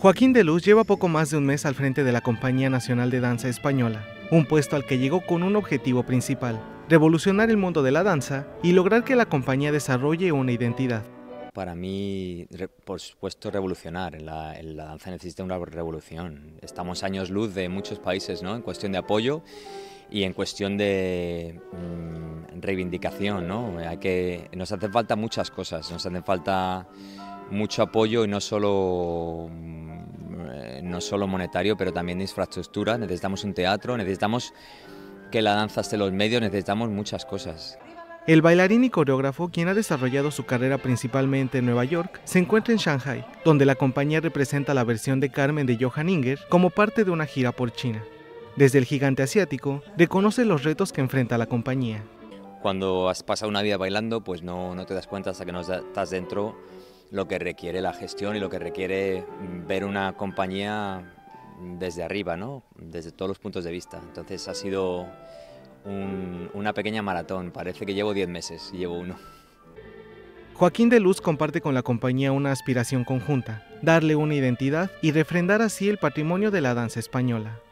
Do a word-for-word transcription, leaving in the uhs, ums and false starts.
Joaquín de Luz lleva poco más de un mes al frente de la Compañía Nacional de Danza Española, un puesto al que llegó con un objetivo principal: revolucionar el mundo de la danza y lograr que la compañía desarrolle una identidad. Para mí, por supuesto, revolucionar. En la, en la danza necesita una revolución. Estamos años luz de muchos países, ¿no?, en cuestión de apoyo y en cuestión de mmm, reivindicación, ¿no? Hay que, nos hacen falta muchas cosas, nos hacen falta mucho apoyo y no solo, no solo monetario, pero también de infraestructura. Necesitamos un teatro, necesitamos que la danza esté en los medios, necesitamos muchas cosas. El bailarín y coreógrafo, quien ha desarrollado su carrera principalmente en Nueva York, se encuentra en Shanghai, donde la compañía representa la versión de Carmen de Johan Inger como parte de una gira por China. Desde el gigante asiático, reconoce los retos que enfrenta la compañía. Cuando has pasado una vida bailando, pues no, no te das cuenta hasta que no estás dentro lo que requiere la gestión y lo que requiere ver una compañía desde arriba, ¿no?, desde todos los puntos de vista. Entonces ha sido un, una pequeña maratón. Parece que llevo diez meses y llevo uno. Joaquín de Luz comparte con la compañía una aspiración conjunta: darle una identidad y refrendar así el patrimonio de la danza española.